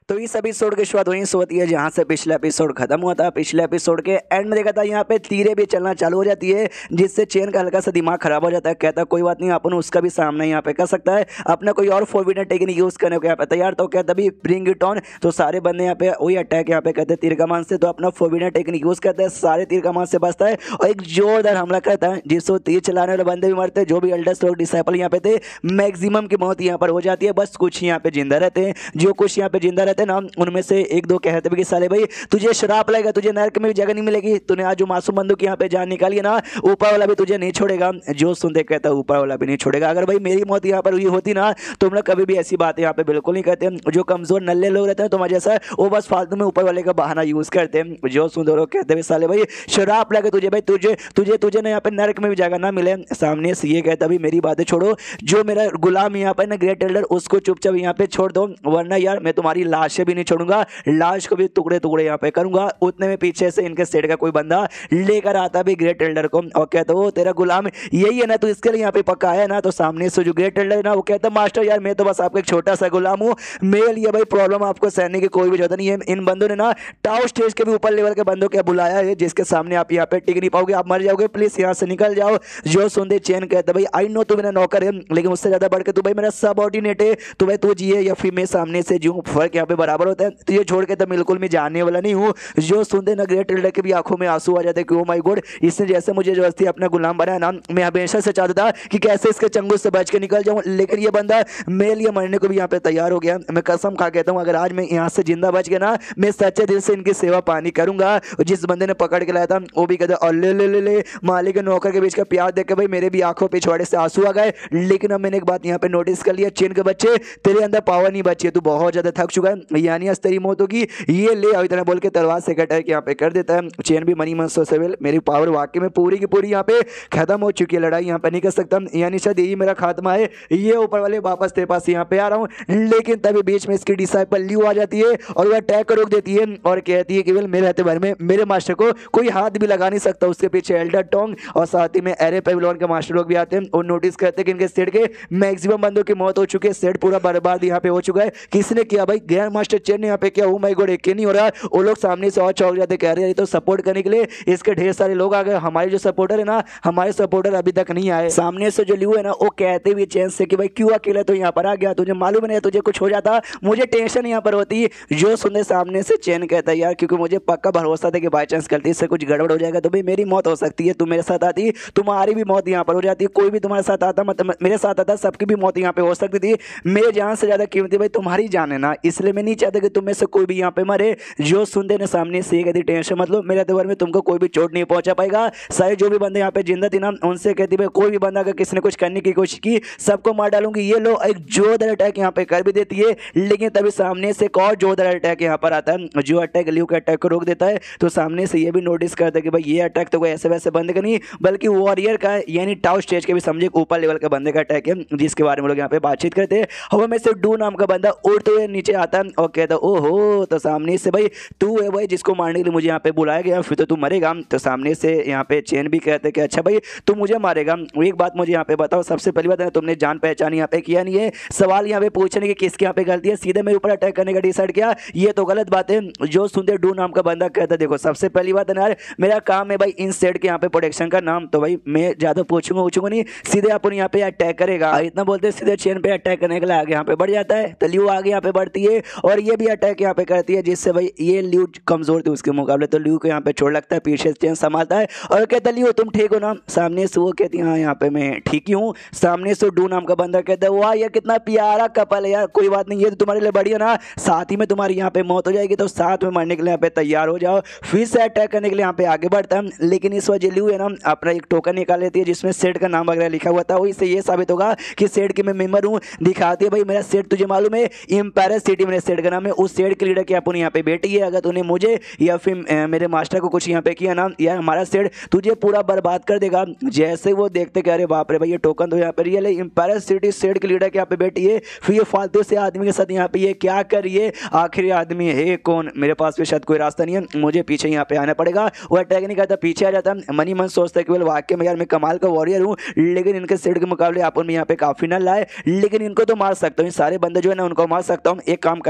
तो इस एपिसोड की शुरुआत वहीं से होती है जहां से पिछला एपिसोड खत्म हुआ था। पिछले एपिसोड के एंड में देखा था यहाँ पे तीरें भी चलना चालू हो जाती है, जिससे चेन का हल्का सा दिमाग खराब हो जाता है। कहता कोई बात नहीं, अपन उसका भी सामना यहाँ पे कर सकता है, अपना कोई और फोर्बिडन टेक्निक यूज करने को यहाँ पे तैयार। तो कहता भी ब्रिंग इट ऑन। तो सारे बंदे यहाँ पे वही अटैक यहाँ पे कहते हैं तीर कमान से, तो अपना फोर्बिडन टेक्निक यूज करते हैं, सारे तीर कमान से बचता है और एक जोरदार हमला करता है जिससे तीर चलाने वाले बंदे भी मरते हैं। जो भी एल्डर्स लोग डिसाइपल यहाँ पे थे, मैक्सिमम की मौत यहाँ पर हो जाती है। बस कुछ यहाँ पे जिंदा रहते हैं। जो कुछ यहाँ पे जिंदा रहते हैं ना, उनमें से एक दो कहते हैं कि साले भाई तुझे श्राप लगेगा, तुझे नरक में भी जगह नहीं मिलेगी, तूने आज जो मासूम बंदूक यहाँ पे जान निकाली है ना, ऊपर वाला भी तुझे नहीं छोड़ेगा। जो सुनते कहता है ऊपर वाला भी नहीं छोड़ेगा। अगर भाई मेरी मौत यहाँ पर हुई होती ना, तो हम लोग कभी भी ऐसी बात यहाँ पे बिल्कुल नहीं करते। जो कमजोर नल्ले लोग रहते हैं तुम्हारे जैसा, वो बस फालतू में ऊपर वाले का बहाना यूज करते हैं। जो सुनते लोग कहते हैं साले भाई श्राप लगे तुझे, भाई तुझे तुझे तुझे ना यहाँ पे नरक में भी जगह ना मिले। सामने से ये कहता भी मेरी बातें छोड़ो, जो मेरा गुलाम यहाँ पे ना ग्रेट एल्डर, उसको चुपचाप यहाँ पे छोड़ दो, वरना यार मैं तुम्हारी लाशें भी नहीं छोड़ूंगा, लाश को भी टुकड़े टुकड़े यहाँ पे करूंगा। उतने में पीछे से इनके सेठ का कोई बंदा लेकर आता भी ग्रेट एल्डर को और कहता वो तेरा गुलाम यही है ना, तो इसके लिए यहाँ पे पक्का है ना। तो सामने से जो ग्रेट एल्डर है ना, वो कहता मास्टर यार मैं तो बस आपका एक छोटा सा गुलाम हूँ, मेरे लिए भाई प्रॉब्लम आपको सहने की कोई भी जरूरत नहीं है। इन बंदों ने ना टाउ स्टेज के भी ऊपर लेवल के बंदों को बुलाया है, जिसके सामने आप यहाँ पे टिक नहीं पाओगे, आप मर जाओगे, प्लीज यहाँ से निकल जाओ। जो सुनते चैन कहता भाई आई नो तू मेरा नौकर है, लेकिन उससे ज्यादा बढ़ के तू भाई मेरा सबऑर्डिनेट है, तो भाई तू जिए या फिर मैं सामने से जीऊं, फर्क यहाँ पे बराबर होता है। तो ये छोड़ के तो बिल्कुल मैं जानने वाला नहीं हूँ। जो सुनते ना ग्रेट एल्डर के भी आंखों में आंसू आ जाते हैं कि ओ माय गॉड, इसने जैसे मुझे जबरदस्ती अपना गुलाम बनाया ना, मैं हमेशा से चाहता था कि कैसे इसके चंगुल से बच के निकल जाऊं, लेकिन ये बंदा मेरे लिए मरने को भी यहाँ पे तैयार हो गया। मैं कसम खा कहता हूँ अगर आज मैं यहाँ से जिंदा बच गया ना, मैं सच्चे दिल से इनकी सेवा पानी करूंगा। जिस बंदे ने पकड़ के लाया था वो भी कहता और ले ले ले ले मालिक के नौकर के बीच का प्यार देख के भाई मेरे भी आंखों पे छोड़े से आंसू आ गए। लेकिन अब मैंने एक बात यहाँ पे नोटिस कर लिया, चीन के बच्चे तेरे अंदर पावर नहीं बची है, तू बहुत ज्यादा थक चुका है, यानी आज तेरी मौत होगी, ये ले और इतना बोल के तलवार से अटैक यहाँ पे कर देता है। चैन भी मनी मन सोचेबल मेरी पावर वाकई में पूरी की पूरी यहाँ पे खत्म हो चुकी है, लड़ाई यहाँ पे नहीं कर सकता, यानी शायद यही मेरा खात्मा है, ये ऊपर वाले वापस तेरे पास यहाँ पे आ रहा हूँ। लेकिन तभी बीच में इसकी डिसाइपल ल्यू आ जाती है और वह अटैक को रोक देती है और कहती है केवल मेरे रहते भर में मेरे मास्टर को कोई हाथ भी लगा नहीं सकता। उसके पीछे एल्डर टोंग और साथ ही में एरे पेविलोन के मास्टर लोग भी आते हैं और नोटिस करते हैं कि इनके सेट के मैक्सिमम बंदों की मौत हो चुकी है, सेट पूरा बर्बाद यहाँ पे हो चुका है। किसने किया भाई? ग्रैंड मास्टर चेन ने यहाँ पे किया। ओ माय गॉड, एक नहीं हो रहा। वो लोग सामने से और चौंक जाते, कह रहे हैं तो सपोर्ट करने के लिए इसके ढेर सारे लोग आ गए, हमारे जो सपोर्टर है ना, हमारे सपोर्टर अभी तक नहीं आए। सामने से जो ल्यू है ना, वो कहते हुए चैन से कि भाई क्यों अकेले तो यहाँ पर आ गया, तुझे मालूम नहीं, तुझे कुछ हो जाता मुझे टेंशन यहाँ पर होती। जो सुनने सामने से चैन कहता है यार क्योंकि मुझे पक्का भरोसा था कि बाई चांस गलती से कुछ गड़बड़ हो जाएगा तो भाई मेरी मौत हो सकती है, तू मेरे साथ आती तुम्हारी भी मौत यहाँ पर हो जाती, कोई भी तुम्हारे साथ आता मतलब मेरे साथ आता सबकी भी मौत यहाँ पे हो सकती थी। मेरे जान से ज्यादा कीमती भाई तुम्हारी जान है ना, इसलिए मैं नहीं चाहता कि तुम में से कोई भी यहाँ पे मरे। जो सुनते ने सामने से कहती टेंशन मतलब मेरे त्योहार में तुमको कोई भी चोट नहीं पहुंचा पाएगा। सारे जो भी बंदे यहाँ पे जिंदा थी ना, उनसे कहती भाई कोई भी बंदा अगर किसी ने कुछ करने की कोशिश की सबको मार डालूंगी। ये लोग एक जोरदार अटैक यहाँ पे कर भी देती है, लेकिन तभी सामने से एक और जोरदार अटैक यहाँ पर आता है जो अटैक ल्यू के अटैक को रोक देता है। तो सामने से ये भी नोटिस करता है कि भाई ये अटैक तो कोई ऐसे वैसे बंदे का नहीं बल्कि वॉरियर का यानी टाउ स्टेज के भी समझे ऊपर लेवल का बंदे का अटैक है, जिसके बारे में लोग यहाँ पे बातचीत करते हैं। हवा में से डू नाम का बंदा उड़ते हुए नीचे आता है और कहता है ओहो, तो सामने से भाई तू है भाई जिसको मारने के लिए मुझे यहाँ पे बुलाया गया, फिर तो तू मरेगा। तो सामने से यहाँ पे चैन भी कहते हैं कि अच्छा भाई तू मुझे मारेगा। एक बात मुझे यहाँ पे बताओ, सबसे पहली बात है तुमने जान पहचान यहाँ पे किया नहीं है, सवाल यहाँ पे पूछने की किसके यहाँ पे गलती है, सीधे मेरे ऊपर अटैक करने का डिसाइड किया, ये तो गलत बात है। जो सुनते डू नाम का बंदा कहता है देखो सबसे पहली बात है यार मेरा काम है भाई इन सेट के यहाँ पे प्रोटेक्शन का नाम, तो भाई मैं ज्यादा पूछूंगा नहीं, सीधे अपन यहाँ पे अटैक करेगा। इतना बोलते सीधे चेन पे अटैक करने के लिए आगे यहाँ पे बढ़ जाता है। तो ल्यू आगे यहाँ पे बढ़ती है और ये भी अटैक यहाँ पे करती है, जिससे भाई ये ल्यू कमजोर थी उसके मुकाबले, तो ल्यू को यहाँ पे छोड़ लगता है, पीछे चेन संभालता है और कहता है ल्यू तुम ठीक हो ना? सामने से वो कहती है हाँ यहाँ पे मैं ठीक ही हूँ। सामने से डू नाम का बंदा कहता है वाह यार कितना प्यारा कपल है यार, कोई बात नहीं ये तो तुम्हारे लिए बढ़िया ना, साथ ही में तुम्हारी यहाँ पे मौत हो जाएगी तो साथ में मरने के लिए यहाँ पे तैयार हो जाओ। फिर से अटैक करने के लिए यहाँ पे आगे बढ़ता है, लेकिन इस वजह ल्यू है ना अपना एक टोकन निकाल लेती है जिसमें सेट का नाम वगैरह लिखा हुआ था, वो इससे ये साबित होगा कि सेट की मैं मेंबर हूँ। दिखाती है भाई मेरा सेट तुझे मालूम है एम्पायर सिटी मेरे सेट का नाम है, उस सेट के लीडर की अपन यहाँ पे बेटी है, अगर तूने मुझे या फिर मेरे मास्टर को कुछ यहाँ पे किया ना यार हमारा सेट तुझे पूरा बर्बाद कर देगा। जैसे वो देखते कह रहे बाप रे भाई ये टोकन तो यहाँ पे रियल है, एम्पायर सिटी सेट के लीडर के यहाँ पे बेटी है, फिर ये फालतू से आदमी के साथ यहाँ पे ये क्या कर रही है, आखिर आदमी है कौन, मेरे पास भी शायद कोई रास्ता नहीं है, मुझे पीछे यहाँ पे आना पड़ेगा। वो अटैक नहीं करता, पीछे आ जाता, मनी मन सोचता है कि वाकई में यार मैं कमाल का वॉरियर हूँ, लेकिन इनके सेट के मुकाबले अपन में यहाँ पे काफी न लाए, लेकिन इनको तो मार सकता हूँ, सारे बंदे जो है ना उनको मार सकता हूँ। एक काम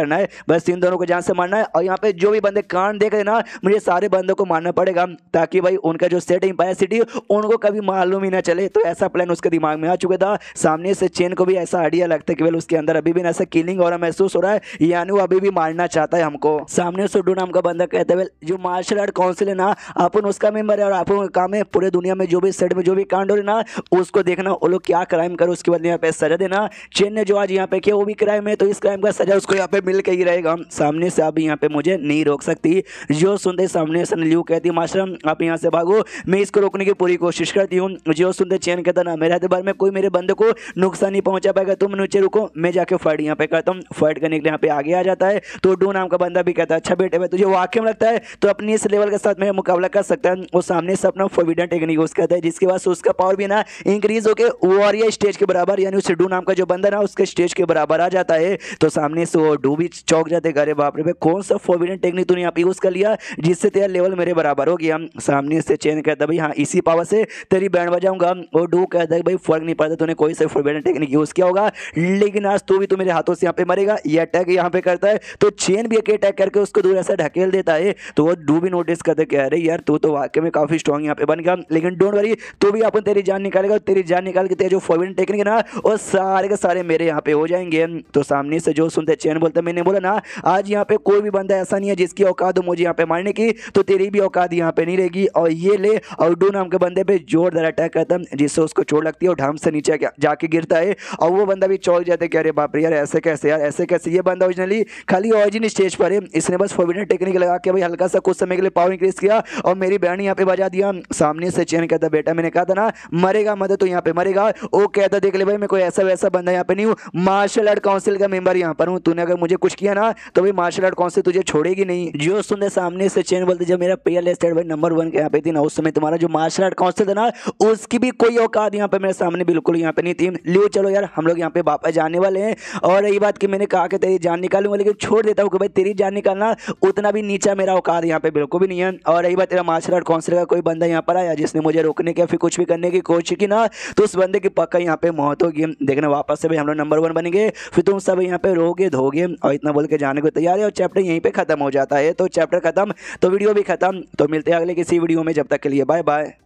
करना है, बस इन दोनों को जान से मारना है। और यहाँ पे जो भी बंदे कांड देख रहे ना, मुझे सारे बंदों को मारना पड़ेगा ताकि भाई उनका जो सेट एम्पायर सिटी उनको कभी मालूम ही ना चले। तो ऐसा प्लान उसके दिमाग में आ चुका था। सामने से चेन को भी ऐसा आइडिया लगता है कि उसके अंदर अभी भी ऐसा किलिंग और महसूस हो रहा है, यानी वो अभी भी मारना चाहता है हमको। सामने से डू नाम का बंदा कहते हुए जो मार्शल आर्ट काउंसिल है ना, अपन उसका मेंबर है और अपन का काम है पूरे दुनिया में जो भी सेट में जो भी कांड हो रहे ना उसको देखना, वो लोग क्या क्राइम करे उसके बाद यहाँ पे सजा देना। चेन ने जो आज यहाँ पे किया वो भी क्राइम है, तो इस क्राइम का सजा उसको यहाँ पे मिल के ही रहेगा। सामने से आप यहाँ पे मुझे नहीं रोक सकती। जो सुनते सामने से ल्यू कहती है मास्टर आप यहाँ से भागो, मैं इसको रोकने की पूरी कोशिश करती हूँ। जो सुनते चेन कहता ना मेरे बार में कोई मेरे बंदे को नुकसान नहीं पहुंचा पाएगा, तुम नीचे रुको, मैं जाके फाइट यहाँ पे करता हूँ। फाइट करने के लिए यहाँ पे आगे आ जाता है। तो डू नाम का बंदा भी कहता है अच्छा बेटे भाई तुझे वाकई में लगता है तो अपनी इस लेवल के साथ मेरा मुकाबला कर सकता है। वो सामने से अपना फोर्बिडन टेक्निक यूज करता है, जिसके बाद उसका पावर भी ना इंक्रीज होकर वॉरियर स्टेज के बराबर, यानी उस डू नाम का जो बंदा ना उसके स्टेज के बराबर आ जाता है। तो सामने से वो डू भी चौक जाते हैं, अरे बाप रे भाई कौन सा फोर्बिडन टेक्निक तूने यहाँ पे यूज कर लिया जिससे तेरा लेवल मेरे बराबर हो गया। सामने से चेन कहता है भाई हाँ इसी पावर से तेरी बैंड बजाऊंगा। और डू कहता है भाई फर्क नहीं पड़ता तूने कोई सा फोर्बिडन टेक्निक यूज किया होगा, लेकिन आज तू भी तो मेरे हाथों से यहाँ पे मरेगा। ये अटैक यहाँ पे करता है तो चेन भी अटैक करके उसको दूर ऐसा ढकेल देता है। तो वो डू भी नोटिस करते कह रहे यार तू तो वाकई में काफी स्ट्रॉन्ग यहाँ पे बन गया, लेकिन डोंट वरी तू भी अपन तेरी जान निकालेगा। तेरी जान निकाल के तेरे जो फोर्बिडन टेक्निक है ना वो सारे के सारे मेरे यहाँ पे हो जाएंगे। तो सामने से जो सुनते चेन बोलते मैंने बोला ना आज यहाँ पे कोई भी बंदा ऐसा नहीं है जिसकी औकात हो मुझे यहाँ पे मारने की, तो तेरी भी औकात यहाँ पे नहीं रहेगी। और ये ले और डू नाम के बंदे पे जोरदार अटैक करता है जिससे उसको चोट लगती है और ढाम से नीचे जाके गिरता है। और वो बंदा भी चौंक जाते कि अरे बाप रे यार ऐसे कैसे यार ऐसे कैसे। ये बंदा ओरिजिनली खाली ऑरिजिन स्टेज पर है, इसने बस फोर्बिडन टेक्निक लगा के भाई हल्का सा कुछ समय के लिए पावर इंक्रीज किया और मेरी बैंड यहाँ पे बजा दिया। सामने से चेन कहता बेटा मैंने कहा था ना मरेगा मत तो यहाँ पे मरेगा। वो कहता देख ले भाई मैं कोई ऐसा वैसा बंदा यहाँ पे नहीं हूँ, मार्शल आर्ट काउंसिल का मेंबर यहाँ पर हूँ, तूने अगर मुझे कुछ किया ना तो भाई मार्शल आर्ट काउंसिल तुझे छोड़ेगी नहीं। जो सुनते सामने से चेन बोलते जब मेरा पेयर स्टेट भाई नंबर 1 के यहाँ पे थी ना उस समय तुम्हारा जो मार्शल आर्ट काउंसिल था ना उसकी भी कोई औकात यहाँ पे मेरे सामने बिल्कुल यहाँ पे नहीं थी। लियो चलो यार हम लोग यहाँ पे वापस जाने वाले हैं। और रही बात कि मैंने कहा कि तेरी जान निकालूंगा लेकिन छोड़ देता हूँ कि भाई तेरी जान निकालना उतना भी नीचा मेरा औकात यहाँ पे बिल्कुल भी नहीं है। और रही बात तेरा मार्शल आर्ट काउंसिल का कोई बंदा यहाँ पर आया जिसने मुझे रोकने के फिर कुछ भी करने की कोशिश की ना तो उस बंदे की पक्का यहाँ पे मौत होगी। देखना वापस से भाई हम लोग नंबर 1 बनेंगे, फिर तुम सब यहाँ पे रोगे धोगे। और इतना बोल के जाने को तैयार है और चैप्टर यहीं पे खत्म हो जाता है। तो चैप्टर खत्म तो वीडियो भी खत्म। तो मिलते हैं अगले किसी वीडियो में, जब तक के लिए बाय बाय।